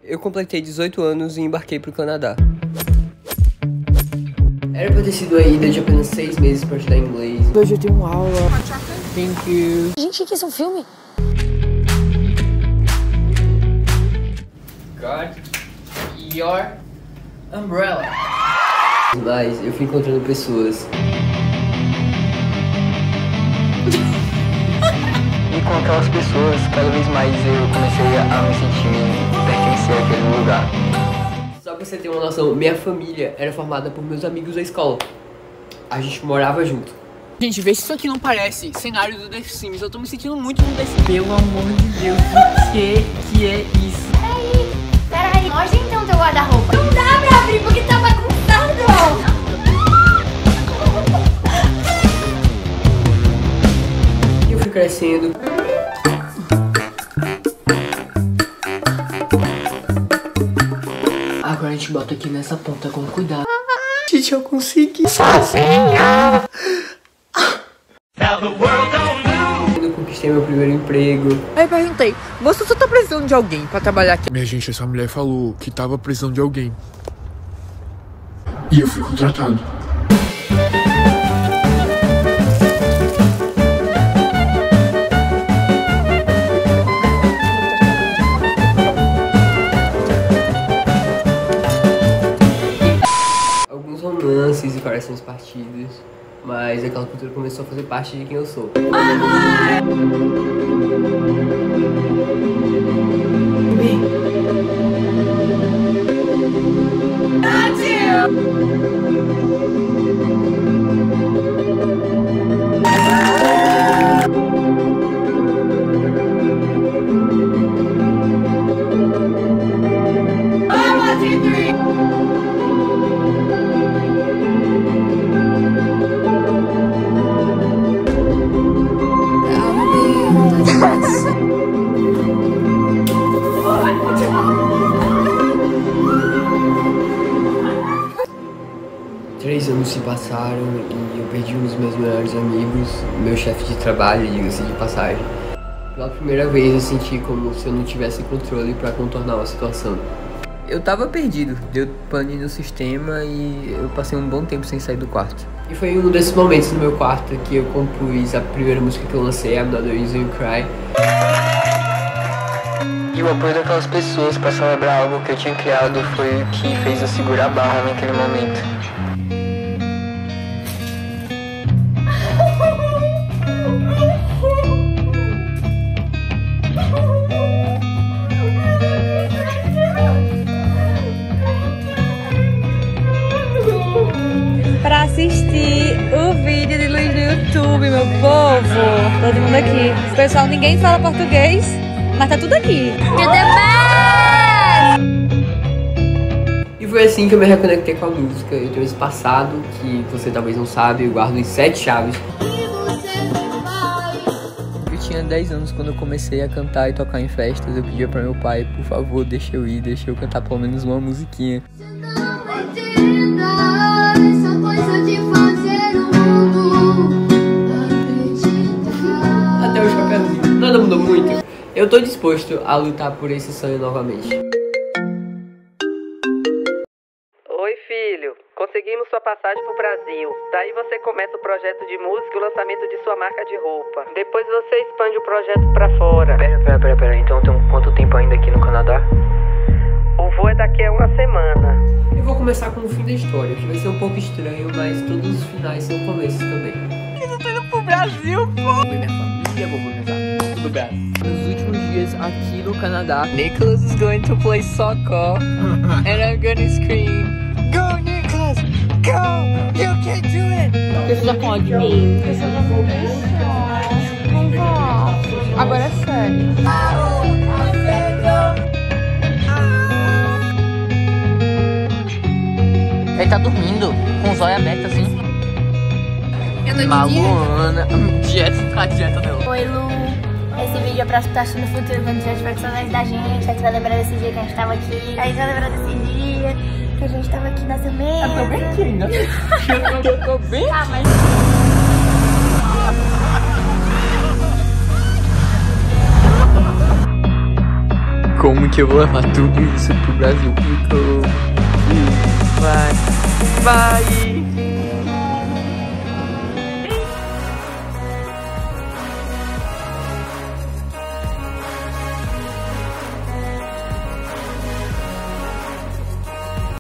Eu completei 18 anos e embarquei pro Canadá. Era pra ter sido uma ida de apenas 6 meses pra estudar inglês. Hoje eu tenho aula. Thank you. Gente, que isso é um filme? Got your umbrella. Mas eu fui encontrando pessoas. E com aquelas pessoas, cada vez mais eu comecei a me sentir pertencer àquele lugar. Só pra você ter uma noção, minha família era formada por meus amigos da escola. A gente morava junto. Gente, vê se isso aqui não parece cenário do The Sims. Eu tô me sentindo muito no The Sims. Pelo amor de Deus, o que é isso? Peraí, mostra então teu guarda-roupa. Não dá pra abrir porque tá bagunçado. Eu fui crescendo. Agora a gente bota aqui nessa ponta com cuidado. Gente, eu consegui sozinha. Eu conquistei meu primeiro emprego. Aí eu perguntei, você só tá precisando de alguém pra trabalhar aqui? Minha gente, essa mulher falou que tava precisando de alguém. E eu fui contratado. Romances e corações partidos, mas aquela cultura começou a fazer parte de quem eu sou. Três anos se passaram e eu perdi um dos meus melhores amigos, meu chefe de trabalho, diga-se de passagem. Pela primeira vez eu senti como se eu não tivesse controle para contornar uma situação. Eu tava perdido, deu pane no sistema e eu passei um bom tempo sem sair do quarto. E foi em um desses momentos no meu quarto que eu compus a primeira música que eu lancei, I'm Not The Reason You Cry. E o apoio daquelas pessoas para celebrar algo que eu tinha criado foi o que fez eu segurar a barra naquele momento. Pra assistir o vídeo de Luiz no YouTube, meu povo. Todo mundo aqui. Pessoal, ninguém fala português, mas tá tudo aqui. E foi assim que eu me reconectei com a música. Eu tenho esse passado que você talvez não sabe, eu guardo em 7 chaves. Eu tinha 10 anos quando eu comecei a cantar e tocar em festas. Eu pedia pra meu pai, por favor, deixa eu ir, deixa eu cantar pelo menos uma musiquinha. Até o chapéuzinho. Nada mudou muito. Eu tô disposto a lutar por esse sonho novamente. Oi, filho. Conseguimos sua passagem pro Brasil. Daí você começa o projeto de música e o lançamento de sua marca de roupa. Depois você expande o projeto pra fora. Pera. Então tem quanto tempo ainda aqui no Canadá? O voo é daqui a uma semana. Eu vou começar com o fim da história, que vai ser um pouco estranho, mas todos os finais são começos também. Eu tô indo pro Brasil, pô! Vou ver minha família, vou ver meus amigos do Brasil. Nos últimos dias aqui no Canadá, Nicholas is going to play soccer and I'm gonna scream, "Go Nicholas! Go! You can do it!" Você já pode ir. Agora é sério. Ele tá dormindo, com os olhos abertos assim. Eu tô de Maluana, dieta dela. Oi, Lu. Esse vídeo é pra estar no futuro, quando tiver tiver saudade da gente. A gente vai lembrar desse dia que a gente tava aqui. A gente vai lembrar desse dia que a gente tava aqui nessa mesa. Eu tô bem aqui, né? Eu tô bem. Ah, mas... como que eu vou levar tudo isso pro Brasil? Vai.